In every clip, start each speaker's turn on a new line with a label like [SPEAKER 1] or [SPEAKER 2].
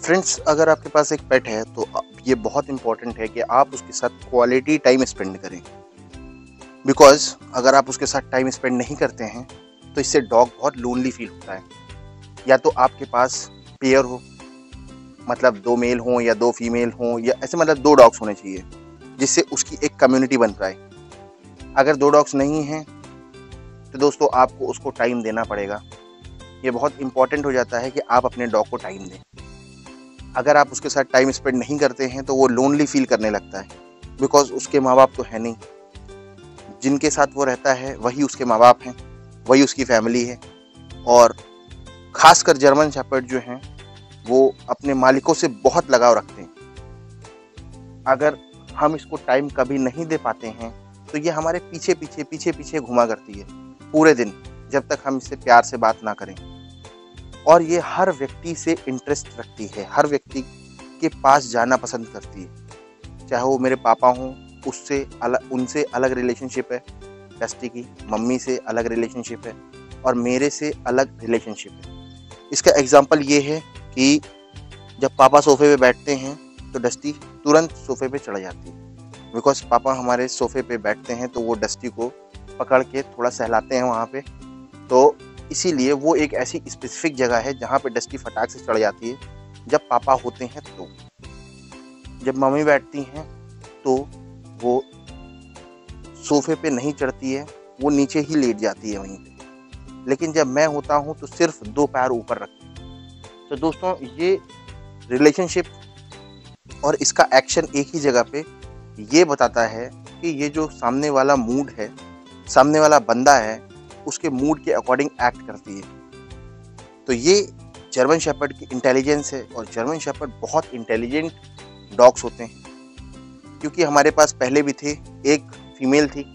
[SPEAKER 1] Friends, अगर आपके पास एक पेट है तो ये बहुत इंपॉर्टेंट है कि आप उसके साथ क्वालिटी टाइम स्पेंड करें। बिकॉज़ अगर आप उसके साथ टाइम स्पेंड नहीं करते हैं तो इससे डॉग बहुत लोनली फील होता है। या तो आपके पास पेयर हो, मतलब 2 मेल हों या 2 फीमेल हों, या ऐसे मतलब 2 डॉग्स होने चाहिए जिससे उसकी एक कम्युनिटी बन पाए। अगर 2 डॉग्स नहीं हैं तो दोस्तों आपको उसको टाइम देना पड़ेगा। ये बहुत इंपॉर्टेंट हो जाता है कि आप अपने डॉग को टाइम दें। अगर आप उसके साथ टाइम स्पेंड नहीं करते हैं तो वो लोनली फील करने लगता है, बिकॉज़ उसके माँ-बाप तो है नहीं। जिनके साथ वो रहता है वही उसके माँ-बाप हैं, वही उसकी फैमिली है। और ख़ासकर जर्मन शेफ़र्ड जो हैं, वो अपने मालिकों से बहुत लगाव रखते हैं। अगर हम इसको टाइम कभी नहीं दे पाते हैं, तो ये हमारे पीछे-पीछे घुमा करती है, पूरे दिन, जब तक हम इससे प्यार से बात ना करें। और ये हर व्यक्ति से इंटरेस्ट रखती है, हर व्यक्ति के पास जाना पसंद करती है। चाहे वो मेरे पापा हों, उनसे अलग रिलेशनशिप है डस्टी की, मम्मी से अलग रिलेशनशिप है और मेरे से अलग रिलेशनशिप है। इसका एग्जांपल ये है कि जब पापा सोफे पे बैठते हैं तो डस्टी तुरंत सोफे पे चढ़ जाती है। बिकॉज़ पापा हमारे सोफे पे बैठते हैं तो वो डस्टी को पकड़ के थोड़ा सहलाते हैं वहाँ पे। तो इसीलिए वो एक ऐसी स्पेसिफिक जगह है जहाँ पे डस्टी फटाक से चढ़ जाती है जब पापा होते हैं तो। जब मम्मी बैठती हैं तो वो सोफे पे नहीं चढ़ती है, वो नीचे ही लेट जाती है वहीं पे। लेकिन जब मैं होता हूँ तो सिर्फ 2 पैर ऊपर रखती है। तो दोस्तों, ये रिलेशनशिप और इसका एक्शन एक ही जगह पे ये बताता है कि ये जो सामने वाला मूड है, सामने वाला बंदा है, उसके मूड के अकॉर्डिंग एक्ट करती है। तो ये जर्मन शेफर्ड की इंटेलिजेंस है। और जर्मन शेफर्ड बहुत इंटेलिजेंट डॉग्स होते हैं, क्योंकि हमारे पास पहले भी थे। एक फीमेल थी,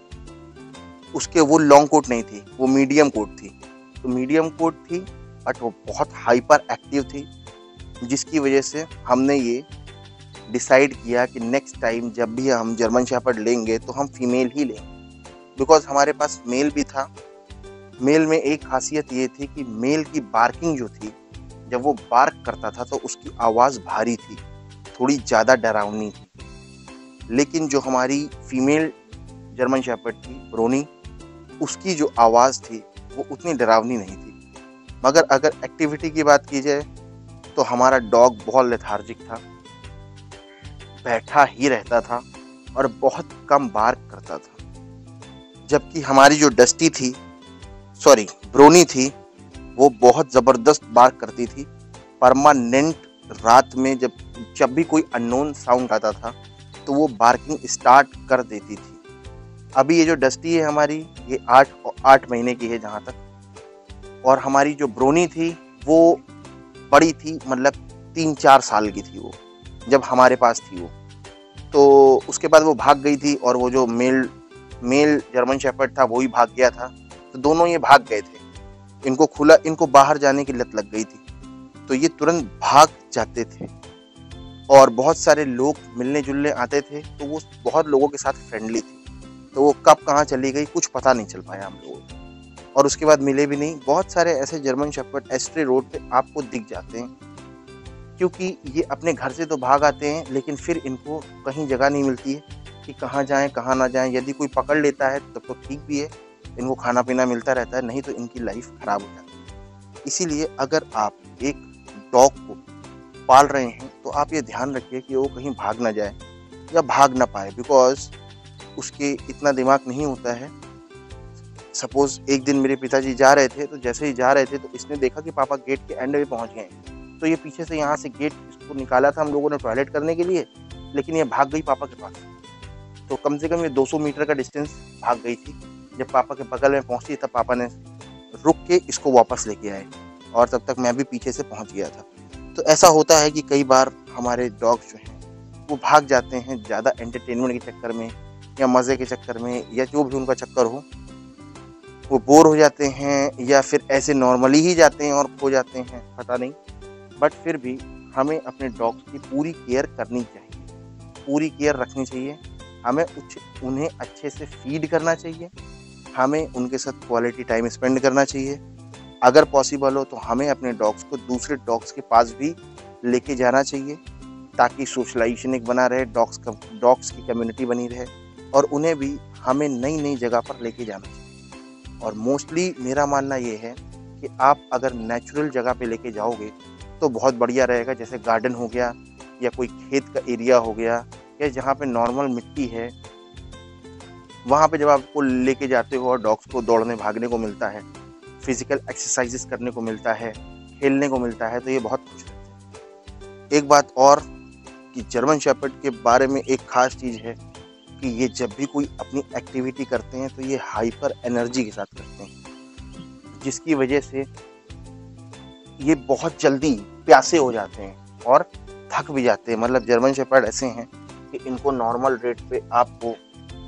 [SPEAKER 1] उसके वो लॉन्ग कोट नहीं थी, वो मीडियम कोट थी। तो मीडियम कोट थी बट वो बहुत हाइपर एक्टिव थी, जिसकी वजह से हमने ये डिसाइड किया कि नेक्स्ट टाइम जब भी हम जर्मन शेफर्ड लेंगे तो हम फीमेल ही लेंगे। बिकॉज़ हमारे पास मेल भी था। मेल में एक खासियत ये थी कि मेल की बार्किंग जो थी, जब वो बार्क करता था तो उसकी आवाज़ भारी थी, थोड़ी ज़्यादा डरावनी थी। लेकिन जो हमारी फीमेल जर्मन शेफर्ड थी, ब्रोनी, उसकी जो आवाज़ थी वो उतनी डरावनी नहीं थी। मगर अगर एक्टिविटी की बात की जाए तो हमारा डॉग बहुत लेथार्जिक था, बैठा ही रहता था और बहुत कम बार्क करता था। जबकि हमारी जो डस्टी थी, सॉरी ब्रोनी थी, वो बहुत ज़बरदस्त बार्क करती थी। परमानेंट रात में जब भी कोई अननोन साउंड आता था तो वो बार्किंग स्टार्ट कर देती थी। अभी ये जो डस्टी है हमारी, ये 8 महीने की है जहाँ तक। और हमारी जो ब्रोनी थी वो बड़ी थी, मतलब 3-4 साल की थी वो जब हमारे पास थी वो। तो उसके बाद वो भाग गई थी और वो जो मेल जर्मन शेफर्ड था वो ही भाग गया था। तो दोनों ये भाग गए थे। इनको बाहर जाने की लत लग गई थी, तो ये तुरंत भाग जाते थे। और बहुत सारे लोग मिलने जुलने आते थे तो वो बहुत लोगों के साथ फ्रेंडली थी। तो वो कब कहाँ चली गई कुछ पता नहीं चल पाया हम लोगों को, और उसके बाद मिले भी नहीं। बहुत सारे ऐसे जर्मन शेफर्ड एस्ट्रे रोड पे आपको दिख जाते हैं, क्योंकि ये अपने घर से तो भाग आते हैं लेकिन फिर इनको कहीं जगह नहीं मिलती है कि कहाँ जाएं कहाँ ना जाएं। यदि कोई पकड़ लेता है तब तो ठीक भी है, इनको खाना पीना मिलता रहता है, नहीं तो इनकी लाइफ खराब हो जाती है। इसीलिए अगर आप एक डॉग को पाल रहे हैं तो आप ये ध्यान रखिए कि वो कहीं भाग ना जाए या भाग ना पाए, बिकॉज उसके इतना दिमाग नहीं होता है। सपोज एक दिन मेरे पिताजी जा रहे थे, तो जैसे ही जा रहे थे तो इसने देखा कि पापा गेट के एंड में पहुंच गए, तो ये पीछे से यहाँ से गेट इसको निकाला था हम लोगों ने टॉयलेट करने के लिए, लेकिन ये भाग गई पापा के पास। तो कम से कम ये 200 मीटर का डिस्टेंस भाग गई थी। जब पापा के बगल में पहुंची तब पापा ने रुक के इसको वापस लेके आए, और तब तक मैं भी पीछे से पहुंच गया था। तो ऐसा होता है कि कई बार हमारे डॉग्स जो हैं वो भाग जाते हैं ज़्यादा एंटरटेनमेंट के चक्कर में या मज़े के चक्कर में, या जो भी उनका चक्कर हो, वो बोर हो जाते हैं या फिर ऐसे नॉर्मली ही जाते हैं और खो जाते हैं, पता नहीं। बट फिर भी हमें अपने डॉग्स की पूरी केयर करनी चाहिए, पूरी केयर रखनी चाहिए। हमें उन्हें अच्छे से फीड करना चाहिए, हमें उनके साथ क्वालिटी टाइम स्पेंड करना चाहिए। अगर पॉसिबल हो तो हमें अपने डॉग्स को दूसरे डॉग्स के पास भी लेके जाना चाहिए, ताकि सोशलाइजेशन एक बना रहे, डॉग्स की कम्युनिटी बनी रहे, और उन्हें भी हमें नई नई जगह पर लेके जाना चाहिए। और मोस्टली मेरा मानना ये है कि आप अगर नेचुरल जगह पे लेके जाओगे तो बहुत बढ़िया रहेगा, जैसे गार्डन हो गया या कोई खेत का एरिया हो गया, या जहाँ पे नॉर्मल मिट्टी है, वहाँ पे जब आपको लेके जाते हो और डॉग्स को दौड़ने भागने को मिलता है, फिजिकल एक्सरसाइजेस करने को मिलता है, खेलने को मिलता है, तो ये बहुत खुश रहते हैं। एक बात और कि जर्मन शेपर्ड के बारे में एक खास चीज़ है कि ये जब भी कोई अपनी एक्टिविटी करते हैं तो ये हाइपर एनर्जी के साथ करते हैं, जिसकी वजह से ये बहुत जल्दी प्यासे हो जाते हैं और थक भी जाते हैं। मतलब जर्मन शेपर्ड ऐसे हैं कि इनको नॉर्मल रेट पे आपको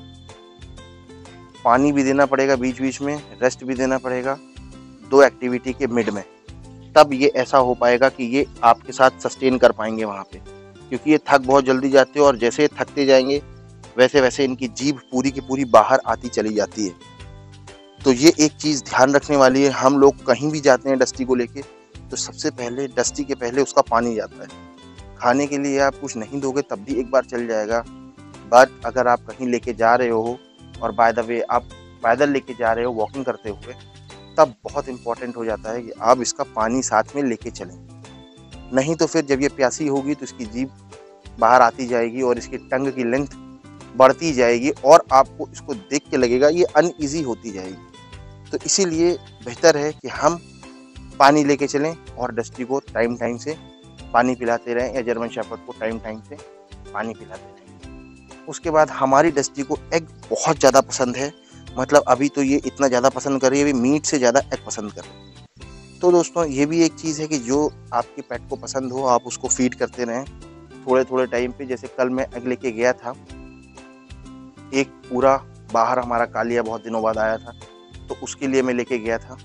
[SPEAKER 1] पानी भी देना पड़ेगा, बीच बीच में रेस्ट भी देना पड़ेगा, 2 एक्टिविटी के मिड में, तब ये ऐसा हो पाएगा कि ये आपके साथ सस्टेन कर पाएंगे वहाँ पे, क्योंकि ये थक बहुत जल्दी जाते हैं और जैसे ये थकते जाएंगे वैसे वैसे इनकी जीभ पूरी की पूरी बाहर आती चली जाती है। तो ये एक चीज़ ध्यान रखने वाली है। हम लोग कहीं भी जाते हैं डस्टी को लेके, तो सबसे पहले डस्टी के पहले उसका पानी जाता है। खाने के लिए आप कुछ नहीं दोगे तब भी एक बार चल जाएगा, बट अगर आप कहीं लेके जा रहे हो और बाय द वे आप पैदल लेके जा रहे हो वॉकिंग करते हुए, तब बहुत इम्पोर्टेंट हो जाता है कि आप इसका पानी साथ में लेके चलें। नहीं तो फिर जब ये प्यासी होगी तो इसकी जीभ बाहर आती जाएगी और इसकी टंग की लेंथ बढ़ती जाएगी और आपको इसको देख के लगेगा ये अनईजी होती जाएगी। तो इसीलिए बेहतर है कि हम पानी लेके चलें और डस्टी को टाइम टाइम से पानी पिलाते रहें, या जर्मन शेपर्ड को टाइम टाइम से पानी पिलाते रहें। उसके बाद हमारी डस्टी को एग बहुत ज़्यादा पसंद है। मतलब अभी तो ये इतना ज़्यादा पसंद कर रही है, अभी मीट से ज़्यादा एग पसंद कर रही है। तो दोस्तों ये भी एक चीज़ है कि जो आपके पेट को पसंद हो आप उसको फीड करते रहें थोड़े थोड़े टाइम पे। जैसे कल मैं एग लेके गया था, एक पूरा बाहर हमारा कालिया बहुत दिनों बाद आया था, तो उसके लिए मैं लेके गया था।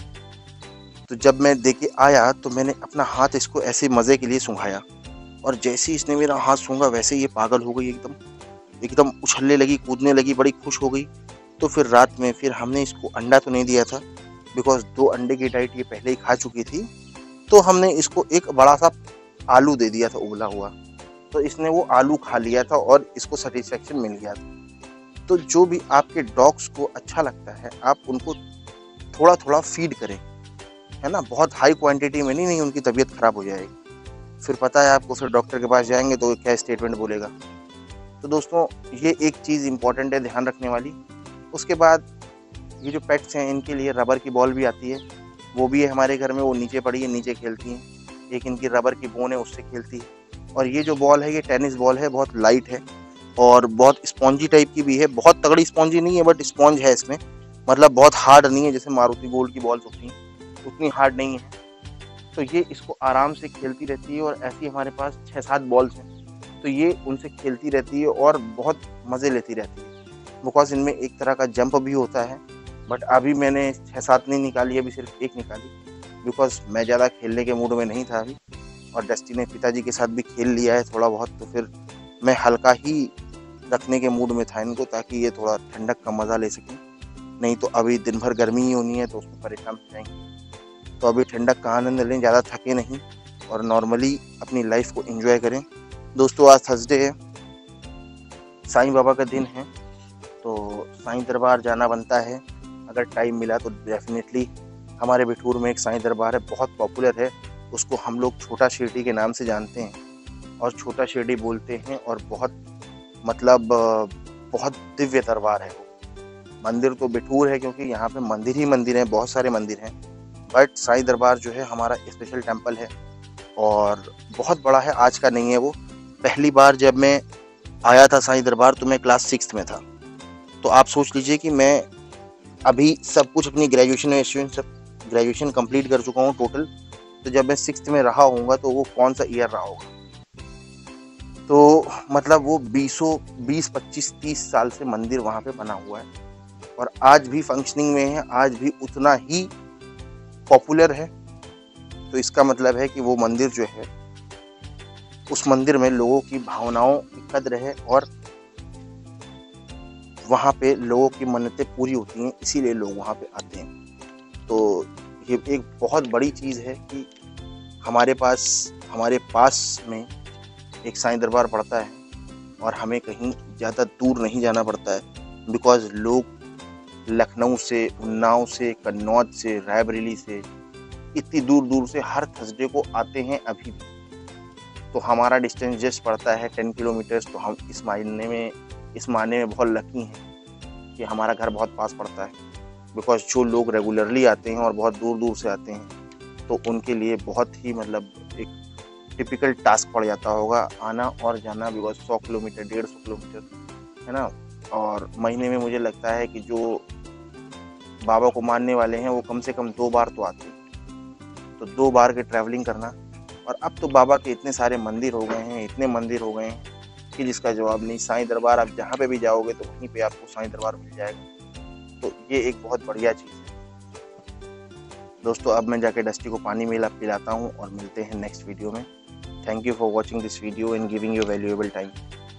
[SPEAKER 1] तो जब मैं दे के आया तो मैंने अपना हाथ इसको ऐसे मज़े के लिए सूंघाया, और जैसे ही इसने मेरा हाथ सूंघा वैसे ये पागल हो गई, एकदम एकदम उछलने लगी, कूदने लगी, बड़ी खुश हो गई। तो फिर रात में फिर हमने इसको अंडा तो नहीं दिया था, बिकॉज 2 अंडे की डाइट ये पहले ही खा चुकी थी। तो हमने इसको एक बड़ा सा आलू दे दिया था उबला हुआ, तो इसने वो आलू खा लिया था और इसको सेटिस्फेक्शन मिल गया था। तो जो भी आपके डॉग्स को अच्छा लगता है आप उनको थोड़ा थोड़ा फीड करें, है ना, बहुत हाई क्वांटिटी में नहीं उनकी तबीयत खराब हो जाएगी। फिर पता है आपको, फिर डॉक्टर के पास जाएंगे तो क्या स्टेटमेंट बोलेगा। तो दोस्तों ये एक चीज़ इम्पॉर्टेंट है ध्यान रखने वाली। उसके बाद ये जो पेट्स हैं इनके लिए रबर की बॉल भी आती है, वो भी है हमारे घर में, वो नीचे पड़ी है, नीचे खेलती हैं। एक इनकी रबर की बोन है, उससे खेलती है। और ये जो बॉल है ये टेनिस बॉल है, बहुत लाइट है और बहुत स्पॉन्जी टाइप की भी है। बहुत तगड़ी स्पॉन्जी नहीं है बट स्पॉन्ज है इसमें, मतलब बहुत हार्ड नहीं है जैसे मारुति गोल्ड की बॉल्स होती हैं उतनी हार्ड नहीं है। तो ये इसको आराम से खेलती रहती है, और ऐसी हमारे पास 6-7 बॉल्स हैं, तो ये उनसे खेलती रहती है और बहुत मज़े लेती रहती है। बिकॉज इनमें एक तरह का जंप भी होता है, बट अभी मैंने 6-7 नहीं निकाली, अभी सिर्फ 1 निकाली, बिकॉज मैं ज़्यादा खेलने के मूड में नहीं था अभी, और डस्टी ने पिताजी के साथ भी खेल लिया है थोड़ा बहुत, तो फिर मैं हल्का ही रखने के मूड में था इनको, ताकि ये थोड़ा ठंडक का मज़ा ले सकें। नहीं तो अभी दिन भर गर्मी ही होनी है तो उसमें परेशान हो जाएंगे। तो अभी ठंडक का आनंद लें, ज़्यादा थके नहीं और नॉर्मली अपनी लाइफ को एंजॉय करें। दोस्तों आज थर्सडे है, साईं बाबा का दिन है, तो साईं दरबार जाना बनता है। अगर टाइम मिला तो डेफिनेटली हमारे बिठूर में एक साईं दरबार है, बहुत पॉपुलर है, उसको हम लोग छोटा शिरडी के नाम से जानते हैं और छोटा शिरडी बोलते हैं, और बहुत मतलब बहुत दिव्य दरबार है वो। मंदिर तो बिठूर है क्योंकि यहाँ पे मंदिर ही मंदिर हैं, बहुत सारे मंदिर हैं, बट साईं दरबार जो है हमारा स्पेशल टेम्पल है और बहुत बड़ा है। आज का नहीं है वो। पहली बार जब मैं आया था साईं दरबार तो मैं क्लास 6 में था, तो आप सोच लीजिए कि मैं अभी सब कुछ अपनी ग्रेजुएशन कंप्लीट कर चुका हूँ टोटल। तो जब मैं 6th में रहा होऊंगा तो वो कौन सा ईयर रहा होगा, तो मतलब वो 20-25-30 साल से मंदिर वहाँ पे बना हुआ है और आज भी फंक्शनिंग में है, आज भी उतना ही पॉपुलर है। तो इसका मतलब है कि वो मंदिर जो है, उस मंदिर में लोगों की भावनाओं की कद्र है और वहाँ पे लोगों की मन्नतें पूरी होती हैं, इसीलिए लोग वहाँ पे आते हैं। तो ये एक बहुत बड़ी चीज़ है कि हमारे पास हमारे पास में एक साईं दरबार पड़ता है और हमें कहीं ज़्यादा दूर नहीं जाना पड़ता है। बिकॉज़ लोग लखनऊ से, उन्नाव से, कन्नौज से, रायबरेली से, इतनी दूर दूर से हर थर्सडे को आते हैं अभी भी। तो हमारा डिस्टेंस जस्ट पड़ता है 10 किलोमीटर्स। तो हम इस मायने में बहुत लकी हैं कि हमारा घर बहुत पास पड़ता है। बिकॉज़ जो लोग रेगुलरली आते हैं और बहुत दूर दूर से आते हैं तो उनके लिए बहुत ही मतलब एक टिपिकल टास्क पड़ जाता होगा आना और जाना। बिकॉज़ 100 किलोमीटर, 150 किलोमीटर, है ना। और महीने में मुझे लगता है कि जो बाबा को मानने वाले हैं वो कम से कम 2 बार तो आते हैं। तो 2 बार की ट्रैवलिंग करना, और अब तो बाबा के इतने सारे मंदिर हो गए हैं, इतने मंदिर हो गए हैं कि जिसका जवाब नहीं। साईं दरबार आप जहाँ पे भी जाओगे तो वहीं पे आपको साईं दरबार मिल जाएगा। तो ये एक बहुत बढ़िया चीज़ है। दोस्तों अब मैं जाके डस्टी को पानी पिलाता हूँ और मिलते हैं नेक्स्ट वीडियो में। Thank you for watching this video and giving your valuable time.